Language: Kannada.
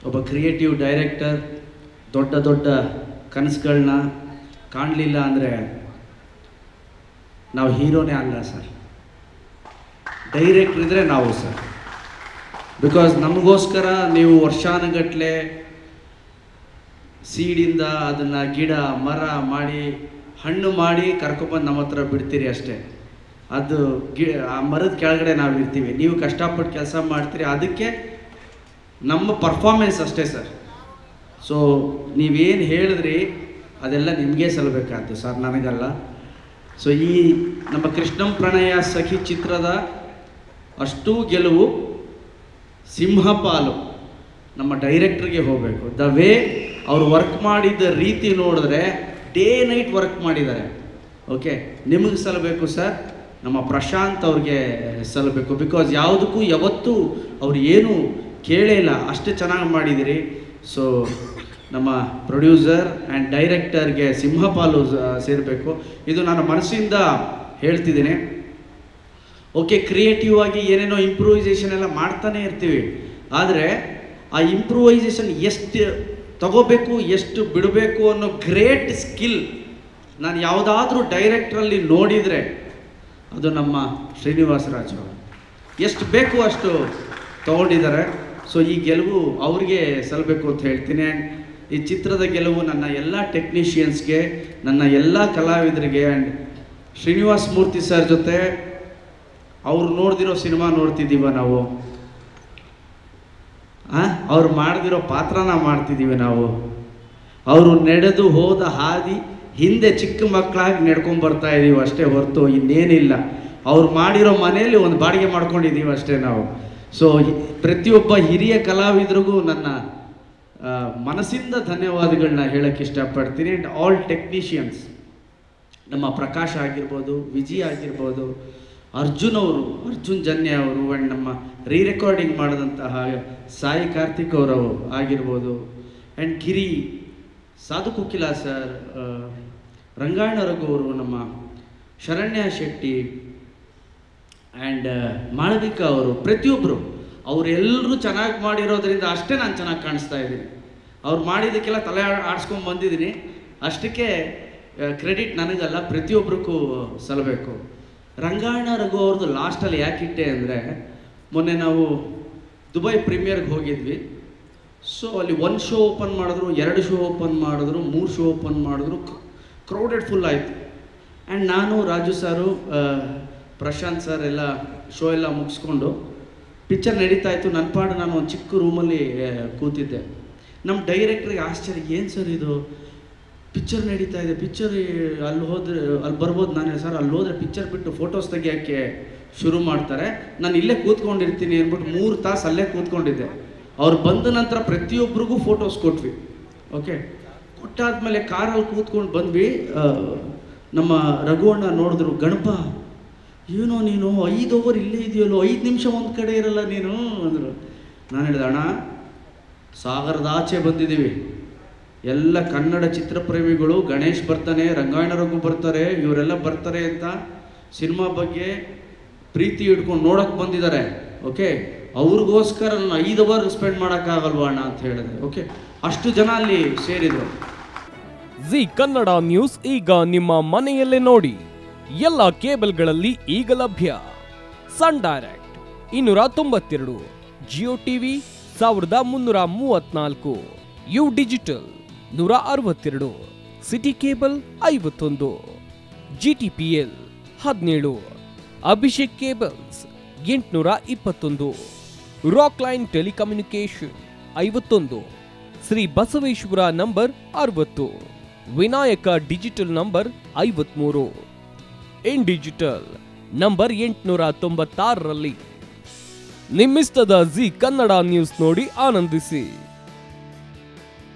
ಒಬ್ಬ ಕ್ರಿಯೇಟಿವ್ ಡೈರೆಕ್ಟರ್ ದೊಡ್ಡ ದೊಡ್ಡ ಕನಸುಗಳನ್ನ ಕಾಣಲಿಲ್ಲ ಅಂದರೆ ನಾವು ಹೀರೋನೇ ಅಲ್ಲ ಸರ್, ಡೈರೆಕ್ಟ್ರ್ ಇದ್ದರೆ ನಾವು ಸರ್. ಬಿಕಾಸ್ ನಮಗೋಸ್ಕರ ನೀವು ವರ್ಷಾನುಗಟ್ಟಲೆ ಸೀಡಿಂದ ಅದನ್ನು ಗಿಡ ಮರ ಮಾಡಿ ಹಣ್ಣು ಮಾಡಿ ಕರ್ಕೊಬಂದು ನಮ್ಮ ಹತ್ರ ಬಿಡ್ತೀರಿ ಅಷ್ಟೇ. ಅದು ಆ ಮರದ ಕೆಳಗಡೆ ನಾವು ಇರ್ತೀವಿ, ನೀವು ಕಷ್ಟಪಟ್ಟು ಕೆಲಸ ಮಾಡ್ತೀರಿ, ಅದಕ್ಕೆ ನಮ್ಮ ಪರ್ಫಾರ್ಮೆನ್ಸ್ ಅಷ್ಟೇ ಸರ್. ಸೊ ನೀವೇನು ಹೇಳಿದ್ರಿ ಅದೆಲ್ಲ ನಿಮಗೆ ಸಲ್ಲಬೇಕಾದ್ದು ಸರ್, ನನಗಲ್ಲ. ಸೊ ಈ ನಮ್ಮ ಕೃಷ್ಣಂ ಪ್ರಣಯ ಸಖಿ ಚಿತ್ರದ ಅಷ್ಟೂ ಗೆಲುವು ಸಿಂಹಪಾಲು ನಮ್ಮ ಡೈರೆಕ್ಟ್ರಿಗೆ ಹೋಗಬೇಕು. ದ ವೇ ಅವರು ವರ್ಕ್ ಮಾಡಿದ ರೀತಿ ನೋಡಿದ್ರೆ ಡೇ ನೈಟ್ ವರ್ಕ್ ಮಾಡಿದ್ದಾರೆ. ಓಕೆ, ನಿಮಗೆ ಸಲ್ಲಬೇಕು ಸರ್, ನಮ್ಮ ಪ್ರಶಾಂತ್ ಅವ್ರಿಗೆ ಸಲ್ಲಬೇಕು. ಬಿಕಾಸ್ ಯಾವುದಕ್ಕೂ ಯಾವತ್ತೂ ಅವ್ರು ಏನೂ ಕೇಳೇ ಇಲ್ಲ, ಅಷ್ಟು ಚೆನ್ನಾಗಿ ಮಾಡಿದಿರಿ. ಸೊ ನಮ್ಮ ಪ್ರೊಡ್ಯೂಸರ್ ಆ್ಯಂಡ್ ಡೈರೆಕ್ಟರ್ಗೆ ಸಿಂಹಪಾಲು ಸೇರಬೇಕು. ಇದು ನನ್ನ ಮನಸ್ಸಿಂದ ಹೇಳ್ತಿದ್ದೀನಿ. ಓಕೆ, ಕ್ರಿಯೇಟಿವ್ ಆಗಿ ಏನೇನೋ ಇಂಪ್ರೂವೈಸೇಷನ್ ಎಲ್ಲ ಮಾಡ್ತಾನೆ ಇರ್ತೀವಿ, ಆದರೆ ಆ ಇಂಪ್ರೂವೈಸೇಷನ್ ಎಷ್ಟು ತಗೋಬೇಕು ಎಷ್ಟು ಬಿಡಬೇಕು ಅನ್ನೋ ಗ್ರೇಟ್ ಸ್ಕಿಲ್ ನಾನು ಯಾವುದಾದ್ರೂ ಡೈರೆಕ್ಟ್ರಲ್ಲಿ ನೋಡಿದರೆ ಅದು ನಮ್ಮ ಶ್ರೀನಿವಾಸ ರಾಜ್ ಅವರು. ಎಷ್ಟು ಬೇಕು ಅಷ್ಟು ತಗೊಂಡಿದ್ದಾರೆ. ಸೊ ಈ ಗೆಲುವು ಅವ್ರಿಗೆ ಸಲ್ಲಬೇಕು ಅಂತ ಹೇಳ್ತೀನಿ. ಆ್ಯಂಡ್ ಈ ಚಿತ್ರದ ಗೆಲುವು ನನ್ನ ಎಲ್ಲ ಟೆಕ್ನಿಷಿಯನ್ಸ್ಗೆ, ನನ್ನ ಎಲ್ಲ ಕಲಾವಿದರಿಗೆ, ಆ್ಯಂಡ್ ಶ್ರೀನಿವಾಸ ಮೂರ್ತಿ ಸರ್ ಜೊತೆ ಅವ್ರು ನೋಡ್ದಿರೋ ಸಿನಿಮಾ ನೋಡ್ತಿದ್ದೀವ ನಾವು, ಅವ್ರು ಮಾಡ್ದಿರೋ ಪಾತ್ರನ ಮಾಡ್ತಿದ್ದೀವಿ ನಾವು. ಅವರು ನಡೆದು ಹೋದ ಹಾದಿ ಹಿಂದೆ ಚಿಕ್ಕ ಮಕ್ಕಳಾಗಿ ನಡ್ಕೊಂಬರ್ತಾ ಇದ್ದೀವಿ ಅಷ್ಟೇ ಹೊರತು ಇನ್ನೇನಿಲ್ಲ. ಅವ್ರು ಮಾಡಿರೋ ಮನೆಯಲ್ಲಿ ಒಂದು ಬಾಡಿಗೆ ಮಾಡ್ಕೊಂಡಿದ್ದೀವಿ ಅಷ್ಟೇ ನಾವು. ಸೊ ಪ್ರತಿಯೊಬ್ಬ ಹಿರಿಯ ಕಲಾವಿದರಿಗೂ ನನ್ನ ಮನಸ್ಸಿಂದ ಧನ್ಯವಾದಗಳನ್ನ ಹೇಳೋಕ್ಕೆ ಇಷ್ಟಪಡ್ತೀನಿ. ಆ್ಯಂಡ್ ಆಲ್ ಟೆಕ್ನಿಷಿಯನ್ಸ್, ನಮ್ಮ ಪ್ರಕಾಶ್ ಆಗಿರ್ಬೋದು, ವಿಜಯ್ ಆಗಿರ್ಬೋದು, ಅರ್ಜುನ್ ಜನ್ಯ ಅವರು, ಆ್ಯಂಡ್ ನಮ್ಮ ರೆಕಾರ್ಡಿಂಗ್ ಮಾಡಿದಂತಹ ಸಾಯಿ ಕಾರ್ತಿಕ್ ಅವರು ಆಗಿರ್ಬೋದು, ಆ್ಯಂಡ್ ಗಿರಿ, ಸಾಧು ಕುಕಿಲ ಸರ್, ರಂಗಾಯಣ ರಘು ಅವರು, ನಮ್ಮ ಶರಣ್ಯ ಶೆಟ್ಟಿ ಆ್ಯಂಡ್ ಮಾಳವಿಕಾ ಅವರು, ಪ್ರತಿಯೊಬ್ಬರು ಅವರೆಲ್ಲರೂ ಚೆನ್ನಾಗಿ ಮಾಡಿರೋದ್ರಿಂದ ಅಷ್ಟೇ ನಾನು ಚೆನ್ನಾಗಿ ಕಾಣಿಸ್ತಾ ಇದ್ದೀನಿ. ಅವ್ರು ಮಾಡಿದ್ದಕ್ಕೆಲ್ಲ ತಲೆ ಆಡಿಸ್ಕೊಂಡು ಬಂದಿದ್ದೀನಿ, ಅಷ್ಟಕ್ಕೆ ಕ್ರೆಡಿಟ್ ನನಗಲ್ಲ, ಪ್ರತಿಯೊಬ್ಬರಿಗೂ ಸಲ್ಲಬೇಕು. ರಂಗಾಯಣ ರಘು ಅವ್ರದ್ದು ಲಾಸ್ಟಲ್ಲಿ ಯಾಕಿಟ್ಟೆ ಅಂದರೆ, ಮೊನ್ನೆ ನಾವು ದುಬೈ ಪ್ರೀಮಿಯರ್ಗೆ ಹೋಗಿದ್ವಿ. ಸೊ ಅಲ್ಲಿ 1 ಶೋ ಓಪನ್ ಮಾಡಿದ್ರು, 2 ಶೋ ಓಪನ್ ಮಾಡಿದ್ರು, 3 ಶೋ ಓಪನ್ ಮಾಡಿದ್ರು, ಕ್ರೌಡೆಡ್ ಫುಲ್ ಆಯಿತು. ಆ್ಯಂಡ್ ನಾನು, ರಾಜು ಸಾರು, ಪ್ರಶಾಂತ್ ಸರ್ ಎಲ್ಲ ಶೋ ಎಲ್ಲ ಮುಗಿಸ್ಕೊಂಡು ಪಿಕ್ಚರ್ ನಡೀತಾ ಇತ್ತು. ನನ್ನ ಪಾಡು ನಾನು ಒಂದು ಚಿಕ್ಕ ರೂಮಲ್ಲಿ ಕೂತಿದ್ದೆ. ನಮ್ಮ ಡೈರೆಕ್ಟ್ರಿಗೆ ಆಶ್ಚರ್ಯ, ಏನು ಸರ್ ಇದು ಪಿಕ್ಚರ್ ನಡೀತಾ ಇದೆ, ಪಿಕ್ಚರ್ ಅಲ್ಲಿ ಹೋದರೆ ಅಲ್ಲಿ ಬರ್ಬೋದು. ನಾನು ಸರ್ ಅಲ್ಲಿ ಹೋದರೆ ಪಿಕ್ಚರ್ ಬಿಟ್ಟು ಫೋಟೋಸ್ ತೆಗಿಯೋಕ್ಕೆ ಶುರು ಮಾಡ್ತಾರೆ, ನಾನು ಇಲ್ಲೇ ಕೂತ್ಕೊಂಡಿರ್ತೀನಿ ಅಂದ್ಬಿಟ್ಟು 3 ತಾಸು ಅಲ್ಲೇ ಕೂತ್ಕೊಂಡಿದ್ದೆ. ಅವ್ರು ಬಂದ ನಂತರ ಪ್ರತಿಯೊಬ್ಬರಿಗೂ ಫೋಟೋಸ್ ಕೊಟ್ವಿ. ಓಕೆ, ಕೊಟ್ಟಾದ್ಮೇಲೆ ಕಾರಲ್ಲಿ ಕೂತ್ಕೊಂಡು ಬಂದ್ವಿ. ನಮ್ಮ ರಘುವಣ್ಣ ನೋಡಿದ್ರು, ಗಣಪ ಏನೋ ನೀನು 5 ಓವರ್ ಇಲ್ಲೇ ಇದೆಯಲ್ಲೋ, 5 ನಿಮಿಷ ಒಂದು ಕಡೆ ಇರಲ್ಲ ನೀನು ಅಂದರು. ನಾನು ಹೇಳಿದೆ, ಅಣ್ಣ ಸಾಗರದ ಆಚೆ ಬಂದಿದ್ದೀವಿ, ಎಲ್ಲ ಕನ್ನಡ ಚಿತ್ರಪ್ರೇಮಿಗಳು, ಗಣೇಶ್ ಬರ್ತಾನೆ, ರಂಗಾಯಣ ರಘು ಬರ್ತಾರೆ, ಇವರೆಲ್ಲ ಬರ್ತಾರೆ ಅಂತ ಸಿನಿಮಾ ಬಗ್ಗೆ ಪ್ರೀತಿ ಹಿಡ್ಕೊಂಡು ನೋಡೋಕ್ಕೆ ಬಂದಿದ್ದಾರೆ. ಓಕೆ, ಅವ್ರಿಗೋಸ್ಕರ ನಾನು 5 ಅವರ್ ಸ್ಪೆಂಡ್ ಮಾಡೋಕ್ಕಾಗಲ್ವಾ ಅಣ್ಣ ಅಂತ ಹೇಳಿದೆ. ಓಕೆ, ಅಷ್ಟು ಜನ ಅಲ್ಲಿ ಸೇರಿದ್ರು. ಜಿ ಕನ್ನಡ ನ್ಯೂಸ್ ಈಗ ನಿಮ್ಮ ಮನೆಯಲ್ಲೇ ನೋಡಿ. ಎಲ್ಲ ಕೇಬಲ್ಗಳಲ್ಲಿ ಈಗ ಲಭ್ಯ. Sun Direct 292, Jio TV 1334, U digital 162, city cable 51, GTPL 17, Abhishek cables 821, rock line telecommunication 51, Shri Basaveshwara number 60, Vinayaka digital number 53, in digital number 896ರಲ್ಲಿ. ನಿಮ್ಮಿಸ್ತದ ಜಿ ಕನ್ನಡ ನ್ಯೂಸ್ ನೋಡಿ ಆನಂದಿಸಿ.